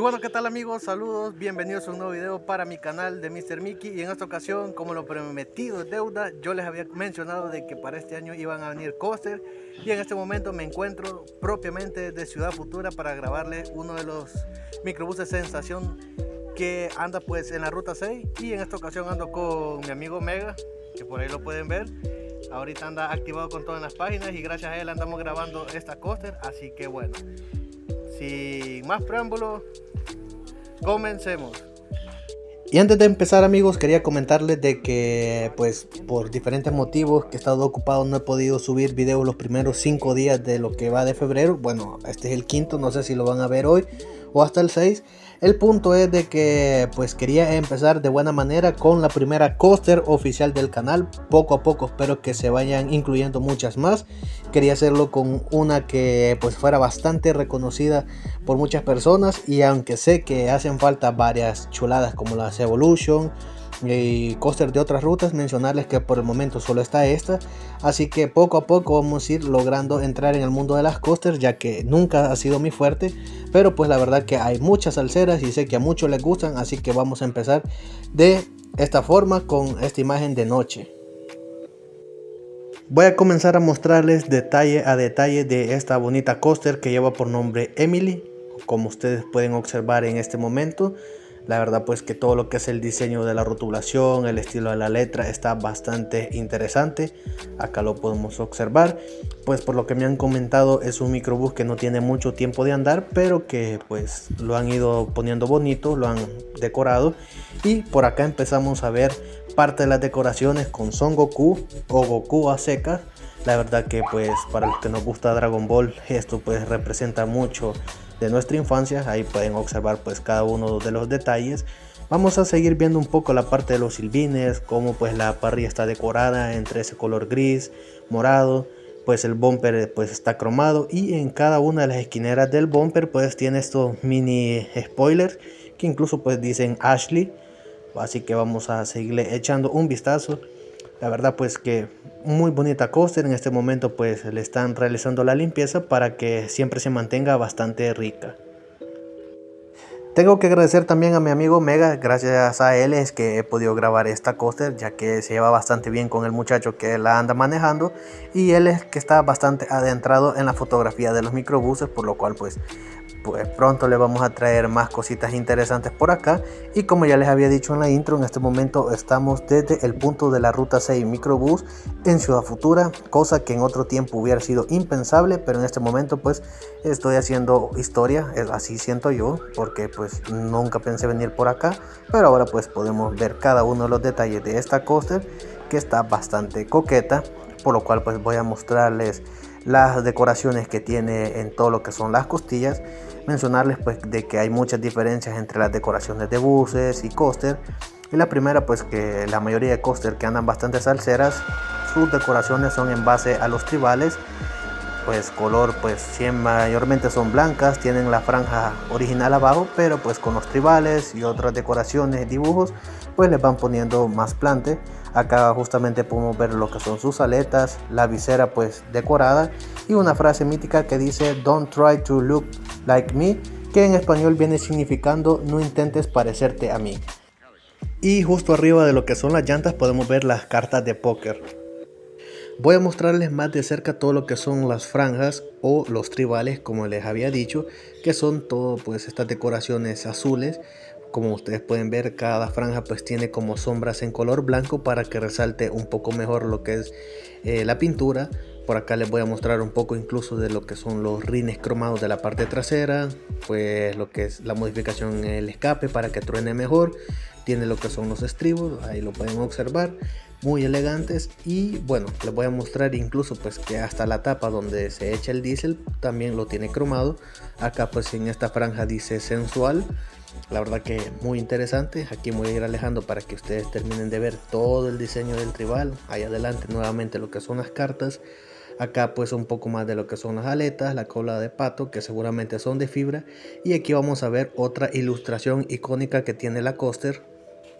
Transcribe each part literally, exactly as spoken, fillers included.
Y bueno, ¿qué tal amigos? Saludos, bienvenidos a un nuevo video para mi canal de míster Mickey. Y en esta ocasión, como lo prometido es deuda, yo les había mencionado de que para este año iban a venir coaster. Y en este momento me encuentro propiamente de Ciudad Futura para grabarles uno de los microbuses sensación que anda pues en la ruta seis. Y en esta ocasión ando con mi amigo Mega, que por ahí lo pueden ver. Ahorita anda activado con todas las páginas y gracias a él andamos grabando esta coaster. Así que bueno, sin más preámbulos, comencemos. Y antes de empezar amigos, quería comentarles de que pues por diferentes motivos que he estado ocupado no he podido subir videos los primeros cinco días de lo que va de febrero. Bueno, este es el quinto, no sé si lo van a ver hoy o hasta el seis. El punto es de que pues quería empezar de buena manera con la primera coaster oficial del canal. Poco a poco espero que se vayan incluyendo muchas más. Quería hacerlo con una que pues fuera bastante reconocida por muchas personas, y aunque sé que hacen falta varias chuladas como las Evolution y coaster de otras rutas, mencionarles que por el momento solo está esta, así que poco a poco vamos a ir logrando entrar en el mundo de las coasters, ya que nunca ha sido mi fuerte, pero pues la verdad que hay muchas salseras y sé que a muchos les gustan, así que vamos a empezar de esta forma con esta imagen de noche. Voy a comenzar a mostrarles detalle a detalle de esta bonita coaster que lleva por nombre Emily, como ustedes pueden observar en este momento. La verdad pues que todo lo que es el diseño de la rotulación, el estilo de la letra está bastante interesante. Acá lo podemos observar. Pues por lo que me han comentado es un microbús que no tiene mucho tiempo de andar, pero que pues lo han ido poniendo bonito, lo han decorado. Y por acá empezamos a ver parte de las decoraciones con Son Goku o Goku a secas. La verdad que pues para los que nos gusta Dragon Ball, esto pues representa mucho de nuestra infancia. Ahí pueden observar pues cada uno de los detalles. Vamos a seguir viendo un poco la parte de los silbines, como pues la parrilla está decorada entre ese color gris, morado. Pues el bumper pues está cromado, y en cada una de las esquineras del bumper pues tiene estos mini spoilers que incluso pues dicen Ashley. Así que vamos a seguirle echando un vistazo. La verdad pues que muy bonita coaster. En este momento pues le están realizando la limpieza para que siempre se mantenga bastante rica. Tengo que agradecer también a mi amigo Mega, gracias a él es que he podido grabar esta coaster, ya que se lleva bastante bien con el muchacho que la anda manejando, y él es que está bastante adentrado en la fotografía de los microbuses, por lo cual pues pues pronto le vamos a traer más cositas interesantes por acá. Y como ya les había dicho en la intro, en este momento estamos desde el punto de la ruta seis microbús en Ciudad Futura, cosa que en otro tiempo hubiera sido impensable, pero en este momento pues estoy haciendo historia, así siento yo, porque pues nunca pensé venir por acá, pero ahora pues podemos ver cada uno de los detalles de esta coaster, que está bastante coqueta, por lo cual pues voy a mostrarles las decoraciones que tiene en todo lo que son las costillas. Mencionarles pues de que hay muchas diferencias entre las decoraciones de buses y coaster. Y la primera pues que la mayoría de coaster que andan bastante salseras, sus decoraciones son en base a los tribales. Pues color pues cien mayormente son blancas, tienen la franja original abajo, pero pues con los tribales y otras decoraciones, dibujos, pues les van poniendo más plante. Acá justamente podemos ver lo que son sus aletas, la visera pues decorada, y una frase mítica que dice "Don't try to look like me", que en español viene significando "no intentes parecerte a mí". Y justo arriba de lo que son las llantas podemos ver las cartas de póker. Voy a mostrarles más de cerca todo lo que son las franjas o los tribales, como les había dicho, que son todo pues estas decoraciones azules. Como ustedes pueden ver, cada franja pues tiene como sombras en color blanco para que resalte un poco mejor lo que es eh, la pintura. Por acá les voy a mostrar un poco incluso de lo que son los rines cromados de la parte trasera, pues lo que es la modificación en el escape para que truene mejor. Tiene lo que son los estribos, ahí lo pueden observar, muy elegantes. Y bueno, les voy a mostrar incluso pues que hasta la tapa donde se echa el diésel también lo tiene cromado. Acá pues en esta franja dice sensual. La verdad que muy interesante. Aquí me voy a ir alejando para que ustedes terminen de ver todo el diseño del tribal. Ahí adelante nuevamente lo que son las cartas. Acá pues un poco más de lo que son las aletas, la cola de pato, que seguramente son de fibra. Y aquí vamos a ver otra ilustración icónica que tiene la coaster.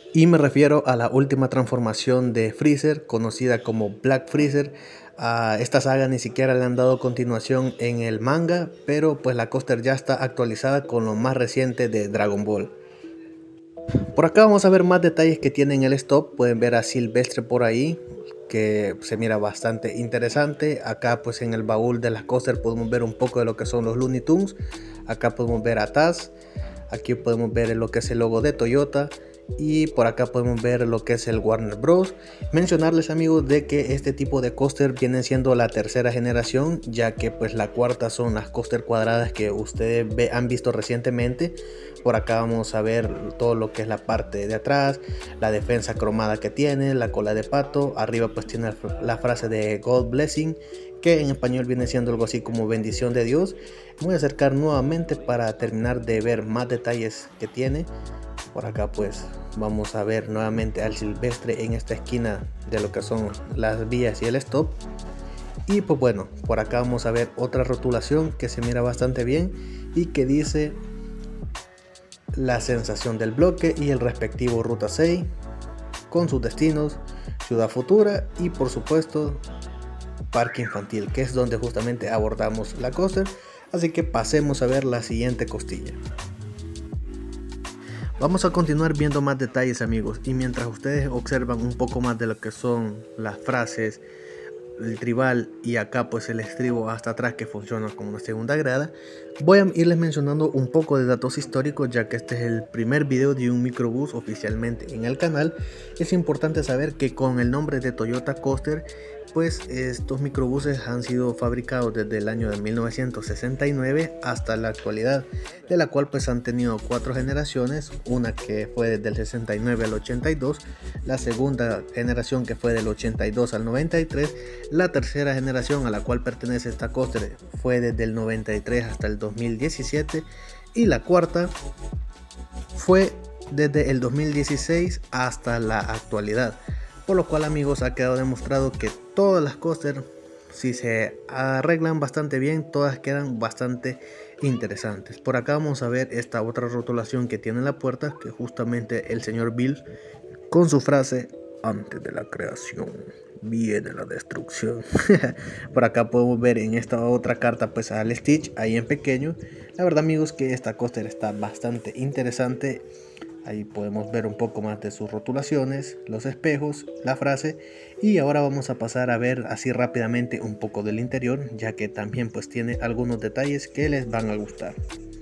Y me refiero a la última transformación de Freezer, conocida como Black Freezer. A esta saga ni siquiera le han dado continuación en el manga, pero pues la coaster ya está actualizada con lo más reciente de Dragon Ball. Por acá vamos a ver más detalles que tiene en el stop. Pueden ver a Silvestre por ahí, que se mira bastante interesante. Acá pues en el baúl de las coaster podemos ver un poco de lo que son los Looney Tunes. Acá podemos ver a Taz. Aquí podemos ver lo que es el logo de Toyota. Y por acá podemos ver lo que es el Warner Bros. Mencionarles, amigos, de que este tipo de coaster viene siendo la tercera generación, ya que pues la cuarta son las coaster cuadradas que ustedes ve, han visto recientemente. Por acá vamos a ver todo lo que es la parte de atrás, la defensa cromada que tiene, la cola de pato. Arriba pues tiene la frase de God Blessing, que en español viene siendo algo así como bendición de Dios. Me voy a acercar nuevamente para terminar de ver más detalles que tiene. Por acá pues vamos a ver nuevamente al Silvestre en esta esquina de lo que son las vías y el stop. Y pues bueno, por acá vamos a ver otra rotulación que se mira bastante bien y que dice la sensación del bloque y el respectivo Ruta seis con sus destinos, Ciudad Futura y por supuesto Parque Infantil, que es donde justamente abordamos la coaster. Así que pasemos a ver la siguiente costilla. Vamos a continuar viendo más detalles, amigos, y mientras ustedes observan un poco más de lo que son las frases, el tribal y acá pues el estribo hasta atrás que funciona como una segunda grada, voy a irles mencionando un poco de datos históricos, ya que este es el primer video de un microbús oficialmente en el canal. Es importante saber que con el nombre de Toyota Coaster, pues estos microbuses han sido fabricados desde el año de mil novecientos sesenta y nueve hasta la actualidad, de la cual pues han tenido cuatro generaciones, una que fue desde el sesenta y nueve al ochenta y dos, la segunda generación que fue del ochenta y dos al noventa y tres, la tercera generación a la cual pertenece esta coaster fue desde el noventa y tres hasta el dos mil diecisiete y la cuarta fue desde el dos mil dieciséis hasta la actualidad. Por lo cual, amigos, ha quedado demostrado que todas las coasters, si se arreglan bastante bien, todas quedan bastante interesantes. Por acá vamos a ver esta otra rotulación que tiene en la puerta, que justamente el señor Bill con su frase: antes de la creación viene la destrucción. Por acá podemos ver en esta otra carta pues al Stitch ahí en pequeño. La verdad, amigos, que esta coaster está bastante interesante. Ahí podemos ver un poco más de sus rotulaciones, los espejos, la frase. Y ahora vamos a pasar a ver así rápidamente un poco del interior, ya que también pues tiene algunos detalles que les van a gustar.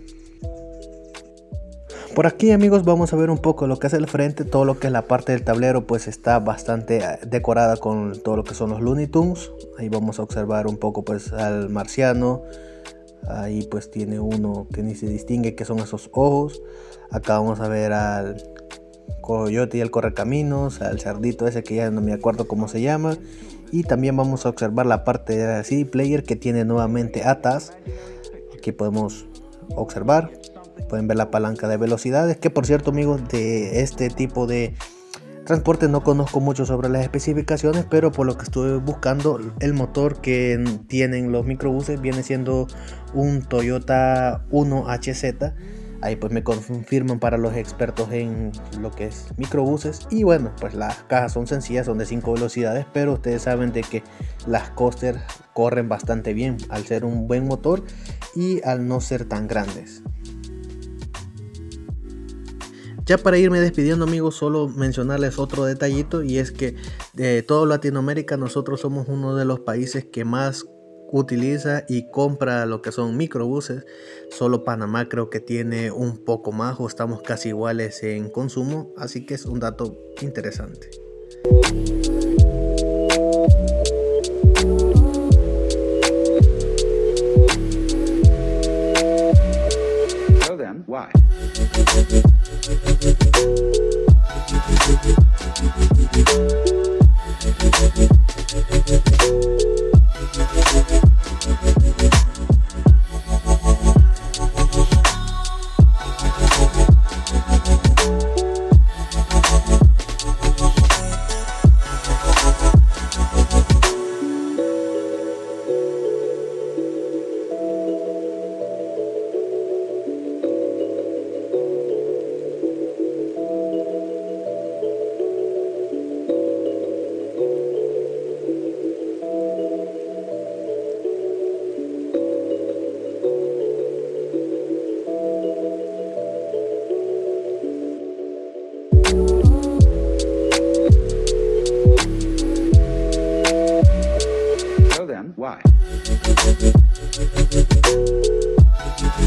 Por aquí, amigos, vamos a ver un poco lo que es el frente. Todo lo que es la parte del tablero pues está bastante decorada con todo lo que son los Looney Tunes. Ahí vamos a observar un poco pues al marciano. Ahí pues tiene uno que ni se distingue que son esos ojos. Acá vamos a ver al coyote y el correcaminos, al cerdito ese que ya no me acuerdo cómo se llama. Y también vamos a observar la parte de C D Player que tiene nuevamente a Taz. Aquí podemos observar, pueden ver la palanca de velocidades, que por cierto, amigos, de este tipo de transporte no conozco mucho sobre las especificaciones, pero por lo que estuve buscando, el motor que tienen los microbuses viene siendo un Toyota uno H Z. Ahí pues me confirman para los expertos en lo que es microbuses. Y bueno, pues las cajas son sencillas, son de cinco velocidades, pero ustedes saben de que las coaster corren bastante bien al ser un buen motor y al no ser tan grandes. Ya para irme despidiendo, amigos, solo mencionarles otro detallito, y es que de toda Latinoamérica nosotros somos uno de los países que más utiliza y compra lo que son microbuses. Solo Panamá creo que tiene un poco más, o estamos casi iguales en consumo, así que es un dato interesante. So then, why? then, why?